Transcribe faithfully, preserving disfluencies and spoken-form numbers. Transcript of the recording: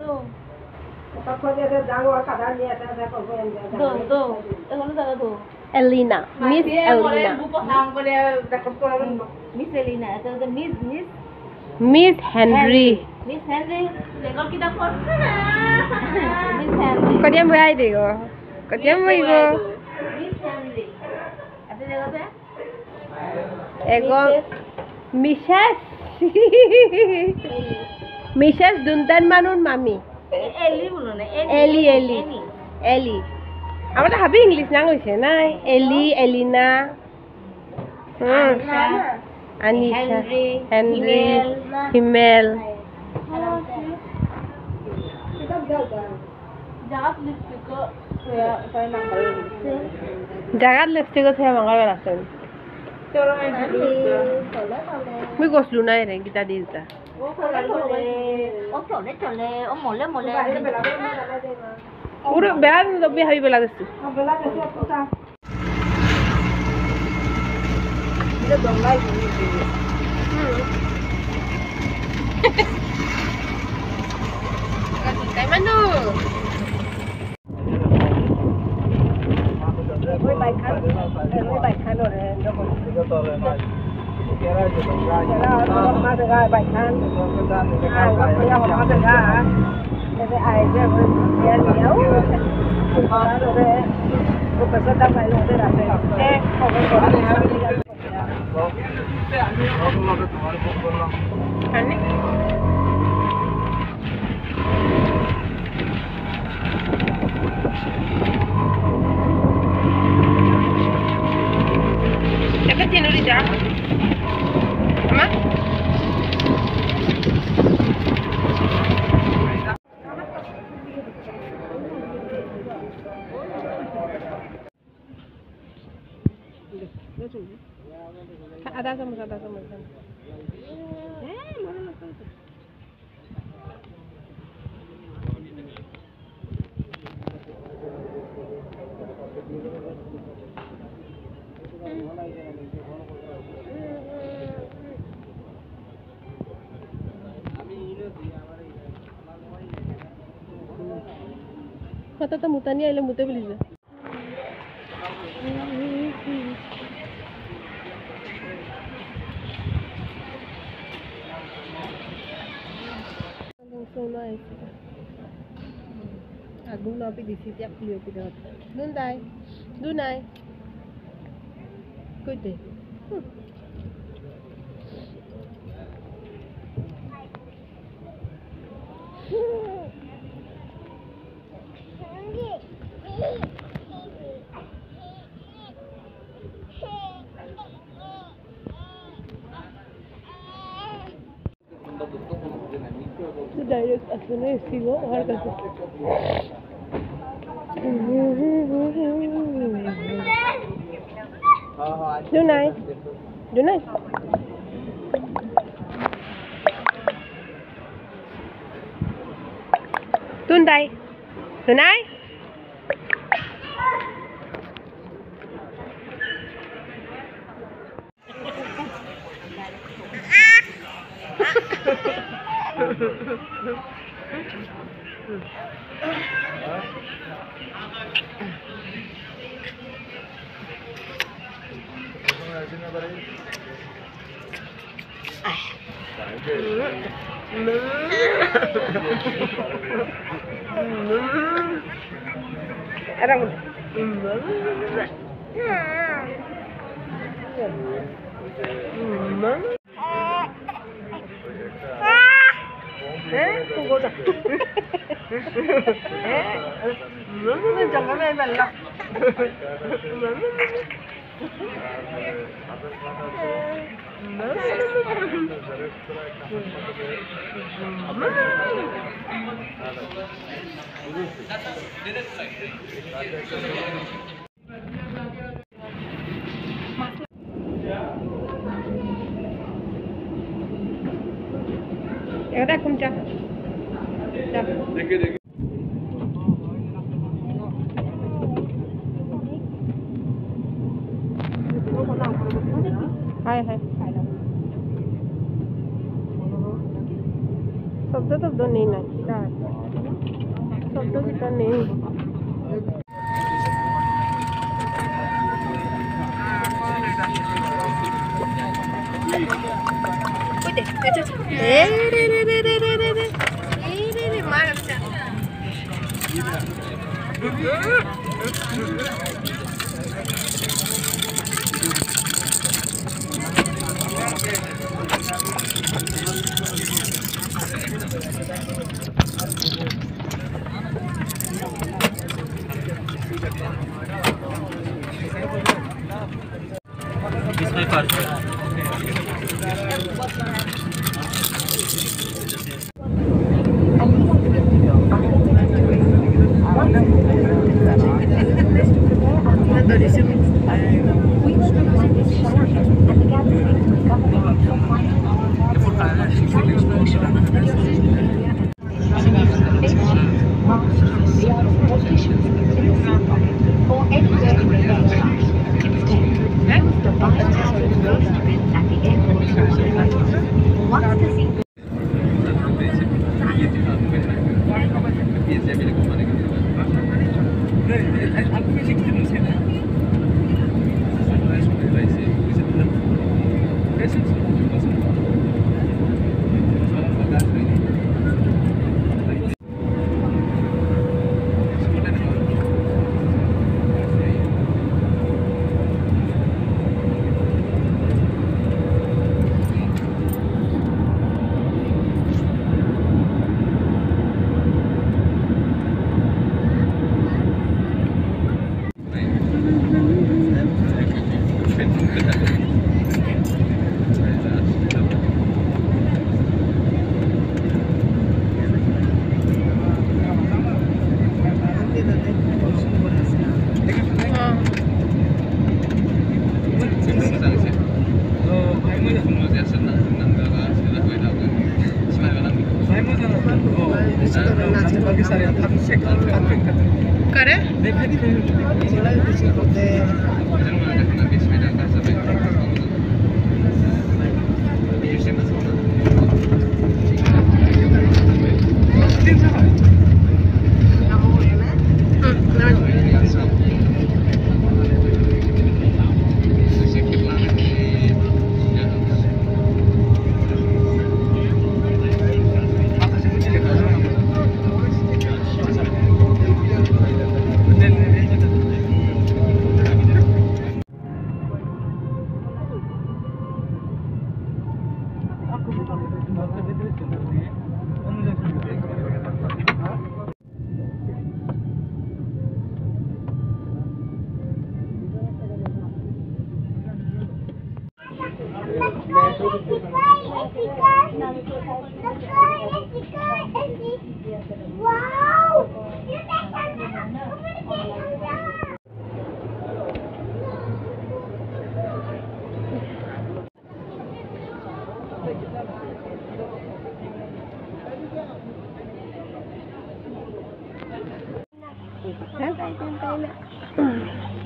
Elena, Miss Elena. Miss Elena, Miss Miss Miss Henry. Miss Henry, record kita pun. Miss Henry. Kau dia mau air go? Kau dia mau go? Miss Henry. Ada dia apa? Ego, Missus. Missus Duntan Manun Mami. Eli bulu na. Eli Eli. Eli. Apa dah habis English nang usia nai? Eli Elina. Hmm. Anisha. Henry. Henry. Himmel. Jangan lipstick ko. Saya saya mangkal. Jangan lipstick ko saya mangkal rasa. Cholo main tadi. Cholo cholo. Mui goslu nai re kita di ita. Oh cholo cholo. Oh cholo cholo. Oh mole mole. Uru beran lebih habis bela desu. Bela desu apa sah? Dia dongai ini. Kayak mana? Muy baikan, muy baikan orang Jepun. Itu orang lain. Kira je dongai. Kira orang mana dengar baikan. Ah, kira orang mana dengar. Jadi aja dia dia. Kalau ada, tu pasal dah main ada rasa. Eh, orang orang yang Ani? Siapa sih nuri jam? Ama? Ada sama ada sama. Eh, mana nak? Kata tamu tanya ilah muter beli je. So nice. Agung napi di sini tiap beliau kita. Dundai, Dunai. Good day. Hmm. Direct asune sigo har kaise Dunai Dunai Tundai Dunai Erang. Eh, tunggu dah. Eh, jangan main bala. Ya udah kumca. Dah. Dekhe dekhe. Hai hai. शब्द तो दो नहीं ना foto kita nih. Udah, aja. Eh, deh, deh, deh, deh, deh, deh. Ini nih mana bisa? इसमें फर्क है Kare? Wow! Santai, santai nak.